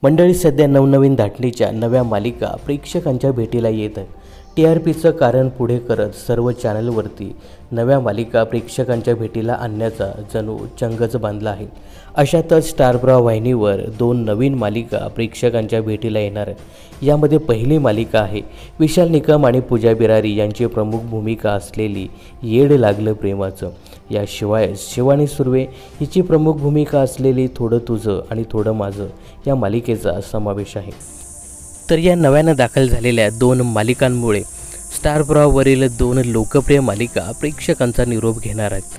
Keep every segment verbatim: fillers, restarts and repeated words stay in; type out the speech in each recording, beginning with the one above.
मंडळी सध्या नवनवीन धाटणीच्या नव्या मालिका प्रेक्षकांच्या भेटीला येत आहेत। टी आर पीचं कारण पुढे करत सर्व चॅनलवरती नव्या मालिका प्रेक्षकांच्या भेटीला आणण्याचा जणू चंगच बांधला आहे। अशातच स्टार प्रवाह वाहिनीवर दोन नवीन मालिका प्रेक्षकांच्या भेटीला येणार आहेत। यामध्ये पहिली मालिका आहे विशाल निकम आणि पूजा बिरारी यांची प्रमुख भूमिका असलेली येड लागलं प्रेमाचं। याशिवाय शिवानी सुर्वे हिची प्रमुख भूमिका असलेली थोडं तुझं आणि थोडं माझं या मालिकेचा समावेश आहे। तर या नव्यानं दाखल झालेल्या दोन मालिकांमुळे स्टार प्रवाहावरील दोन लोकप्रिय मालिका प्रेक्षकांचा निरोप घेणार आहेत।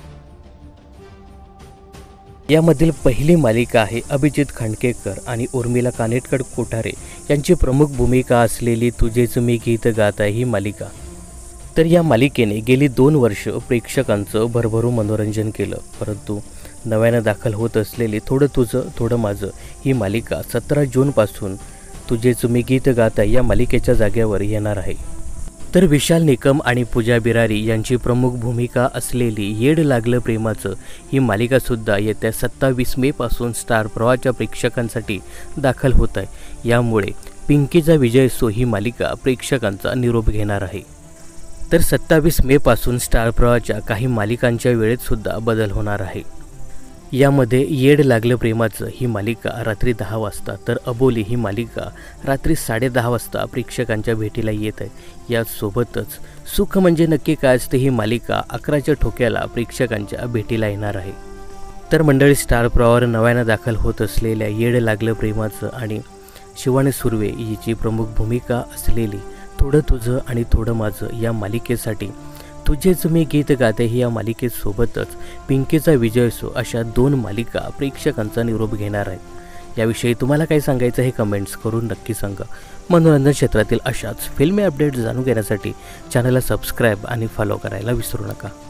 यामधील पहिली मालिका आहे अभिजित खांडकेकर आणि उर्मिला कानेटकर कोठारे यांची प्रमुख भूमिका असलेली तुझेच मी गीत गात ही मालिका। तर या मालिकेने गेली दोन वर्ष प्रेक्षकांचं भरभरून मनोरंजन केलं, परंतु नव्यानं दाखल होत असलेली थोडं तुझं थोडं माझं ही मालिका सतरा जूनपासून तुझेच मी गीत गाता या मालिकेच्या जागेवर येणार आहे। तर विशाल निकम आणि पूजा बिरारी यांची प्रमुख भूमिका असलेली येड लागलं प्रेमाचं ही मालिकासुद्धा येत्या सत्तावीस मेपासून स्टार प्रवाहाच्या प्रेक्षकांसाठी दाखल होत आहे। यामुळे पिंकीचा विजय सो ही मालिका प्रेक्षकांचा निरोप घेणार आहे। तर सत्तावीस मेपासून स्टार प्रवाहाच्या काही मालिकांच्या वेळेतसुद्धा बदल होणार आहे। यामध्ये येड लागलं प्रेमाचं ही मालिका रात्री दहा वाजता तर अबोली ही मालिका रात्री साडे दहा वाजता प्रेक्षकांच्या भेटीला येत आहे। यासोबतच सुख म्हणजे नक्की काय असते ही मालिका अकराच्या ठोक्याला प्रेक्षकांच्या भेटीला येणार आहे। तर मंडळी स्टार प्रवाहावर नव्यानं दाखल होत असलेल्या येड लागलं प्रेमाचं आणि शिवानी सुर्वे हिची प्रमुख भूमिका असलेली थोडं तुझं आणि थोडं माझं या मालिकेसाठी तुझेच मी गीत गाते ही या मालिकेसोबतच पिंकीचा विजय सो अशा दोन मालिका प्रेक्षकांचा निरोप घेणार आहेत। याविषयी तुम्हाला काय सांगायचं हे कमेंट्स करून नक्की सांगा। मनोरंजन क्षेत्रातील अशाच फिल्मी अपडेट्स जाणून घेण्यासाठी चॅनलला सबस्क्राईब आणि फॉलो करायला विसरू नका।